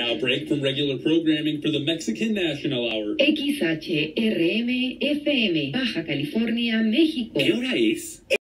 Now break from regular programming for the Mexican National Hour. XHRM FM, Baja California, México. ¿Qué hora es?